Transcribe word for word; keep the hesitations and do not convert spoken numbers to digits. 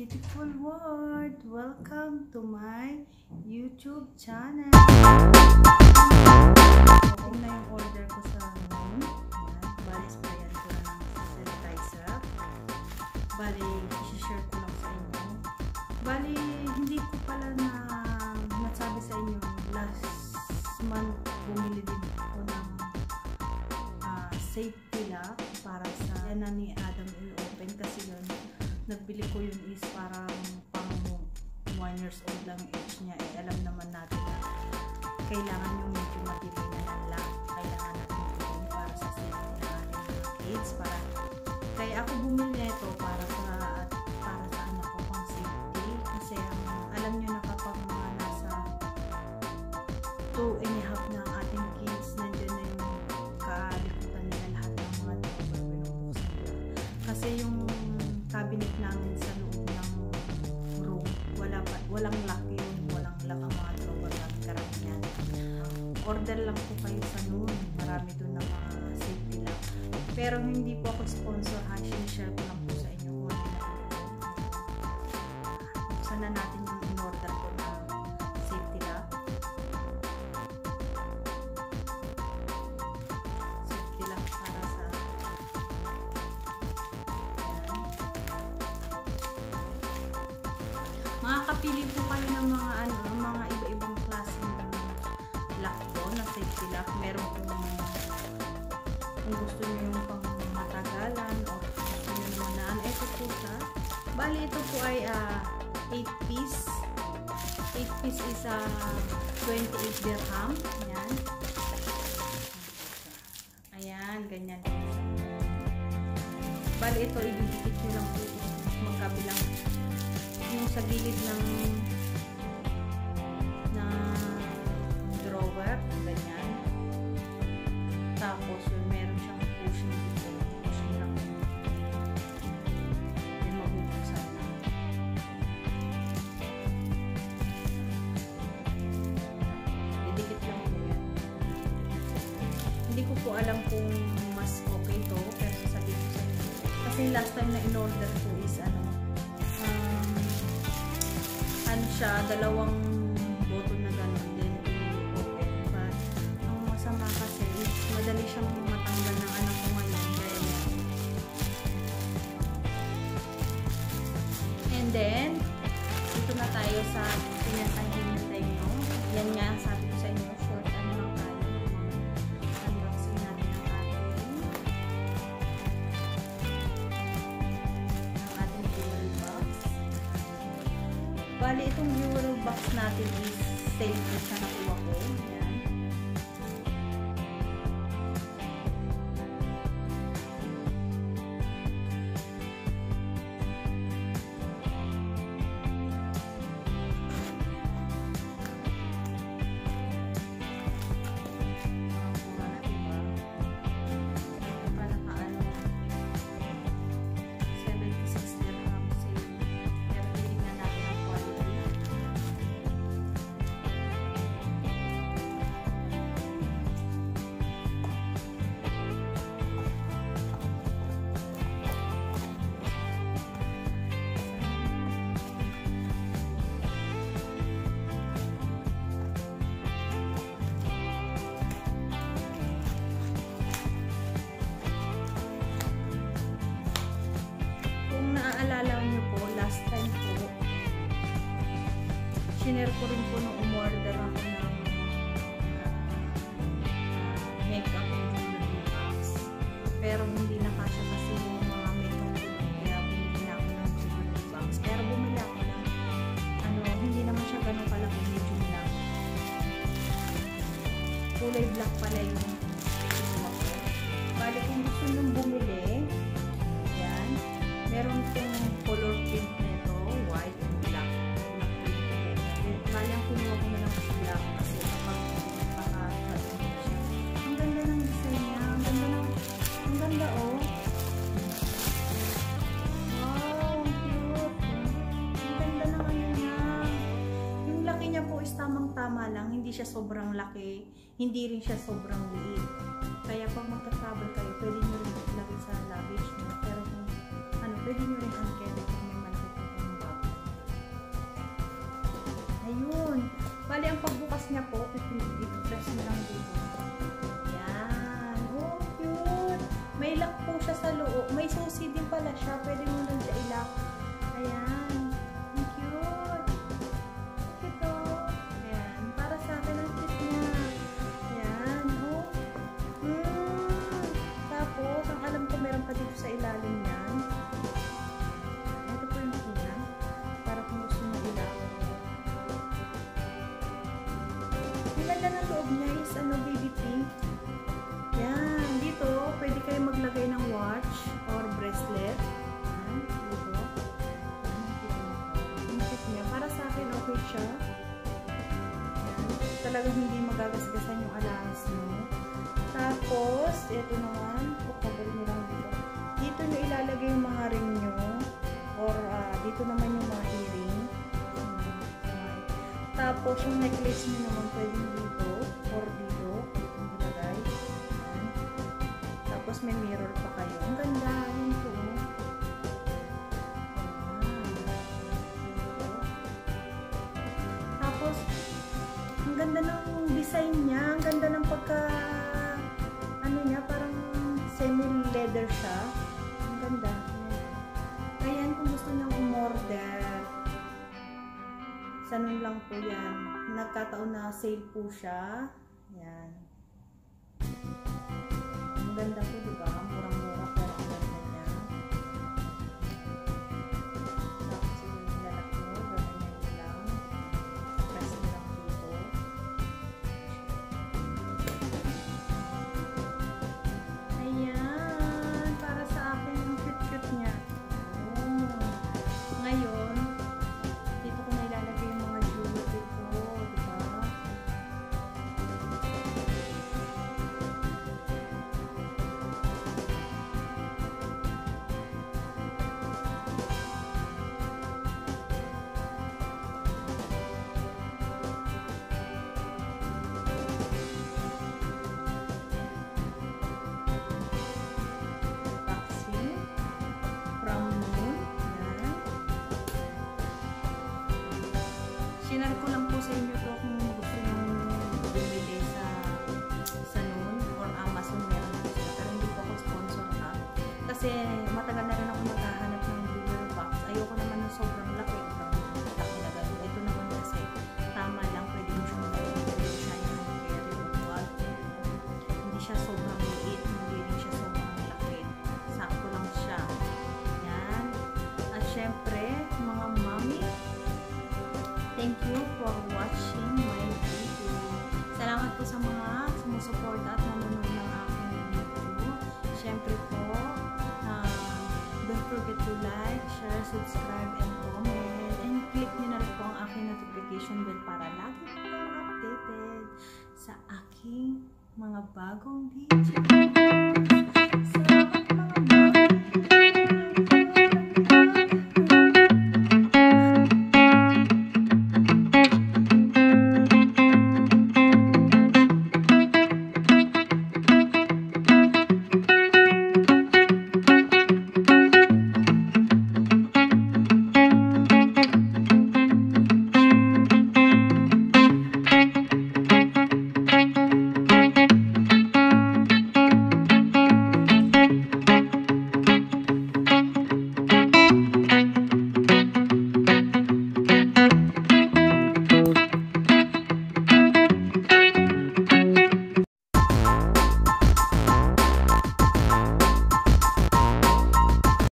beautiful world! Welcome to my YouTube channel! Ito na yung order ko sa noon. Bali, sprayan ko na ng sanitizer. Bali, isi-share ko lang sa inyo. Bali, hindi ko pala na nasabi sa inyo. Last month, bumili din ako ng uh, safety lock para sa yan na ni Adam i-open kasi yun. Nagbili ko yun is parang pang one years old lang age niya. Eh, alam naman natin na kailangan yung medyo matibay na ng lock. Kailangan natin yun para sa safety ng ating mga kids. Para, kaya ako bumili nito para sa para sa anak ko pang safety. Kasi um, alam nyo na kapag mga nasa two and a half na ang ating kids, nandiyan na yung kalikutan nila lahat ng mga drawer pinubuksan nila. Kasi yung cabinet namin sa loob ng room, wala pa, walang lock yun, walang lock ang mga drawer namin karamihan. Order lang po kayo sa noon, marami doon na mga safety lock. Pero hindi po ako sponsor ha, sinishare ko lang po sa inyo kung ano na po. Buksan na natin yung in-order ko na safety lock. Safety lock para sa makakapili po kayo ng mga ano, mga iba-ibang klase ng lock po, na safety lock. Meron po kung gusto niyo yung pang matagalan o gusto niyo naman na ano, ito po siya. Bali, ito po ay uh, eight piece. eight piece is uh, twenty-eight dirham. Ayan. Ayan, ganyan po. Bali, ito ididikit nyo lang po magkabilang yung sa gilid ng na drawer, ganyan. Tapos yun, meron siyang pushing dito, pushing lang yung magbubuksan na. Didikit lang po yan. Hindi ko po alam kung mas okay to kaysa sa dito sa dito. Kasi last time na in-order ko is ano, ano siya, dalawang button na gano'n din i-open. But ang masama kasi madali siyang matanggal ng anak ko ngayon. And then ito na tayo sa pinatahintay nyo. Yan nga ang sabi ko sa inyo, short ano lang tayo. Unboxing natin ang ating ang ating jewelry box. Bali, itong jewelry box natin is safe sa nakuha ko. Ayan. Naalala nyo po, last time po, shinare ko rin po nung umorder ako ng uh, makeup jewelry box. Pero hindi na kasya kasi yung mga makeup jewelry, kaya bumili na ako ng jewelry box. Pero bumili ako ng, ano, hindi naman siya ganun kalaki, medium lang. Kulay black pala yung kinuha ko. Bali, kung gusto nyo bumili, yan, meron itong color print nito, white and black. Bali, ang kinuha ko na lang sa black kasi kapag makakatulog siya. Ang ganda ng design niya. Ang ganda ng, ang ganda oh. Wow, ang cute. Ang ganda ng ano niya. Yung laki niya po is tamang-tama lang. Hindi siya sobrang laki. Hindi rin siya sobrang liit. Kaya pag magka-travel kayo, pwede nyo rin ilagay sa luggage nyo. Pero kung ano, pwede nyo rin ang carry kung may malaki po kung bag. Bali, ang pagbukas niya po, i-press mo lang dito. Yan. Oh, cute. May lock po siya sa loob. May susi din pala siya. Pwede mo lang siya i-lock. Ayan. Ang cute. Ito. Ayan. Para sa akin ang cute niya. Ayan. Oh. Hmm. Tapos, ang alam ko meron pa dito sa ilalim niyan. Ito po yung tina. Para kung gusto mo i-lock. Ang ganda ng loob niya is ano, baby pink. Yan. Dito, pwede kayo maglagay ng watch or bracelet. Yan. Dito. Ang cute niya. Para sa akin, okay siya. Yan. Talagang hindi magagasgasan yung alahas mo. Tapos, ito naman. Pagkabal nyo lang dito. Dito nyo ilalagay yung mga ring nyo. Or, uh, dito naman yung mga earring. Tapos, yung necklace nyo naman pwede dito. Or dito. Ilagay. Yan. Tapos, may mirror pa kayo. Ang ganda. Yun po. Tapos, ang ganda ng design niya. Ang ganda ng pagka ano niya. Parang semi-leather siya. Ang ganda. Ayan, kung gusto nyo umorder, sanon lang po yan. Nagkataon na sale po siya. Yan. Ang ganda po, diba? Murang-mura pero ang ganda niya. Tapos yung lalak mo, gawin nyo lang. Press mo lang dito. Ayan. Para sa akin, ang cute-cute niya. Oh. Ngayon, dito ko na ilalagay yung mga jewelry ko, diba? Boxing from Moon. Yan. Sinare ko lang po sa inyo to kung gusto nyo bumili sa sa Noon or Amazon, meron po sila. Pero hindi po ako sponsor ha. Kasi matagal na rin ako maghahanap ng jewelry box. Ayoko naman ng sobrang laki. Laki na gano'n. Ito naman kasi tama lang. Pwede mo siyang gawin. Pwede siya yung carry wall. Hindi siya sobrang liit. Hindi rin siya sobrang laki. Sakto lang siya. Yan. At syempre, mga mommy, thank you for watching my video. Salamat po sa mga sumusuporta at nanonood ng aking video. Siyempre po, uh, don't forget to like, share, subscribe, and comment. And click nyo na rin po ang aking notification bell para lagi po kayong updated sa aking mga bagong video. So,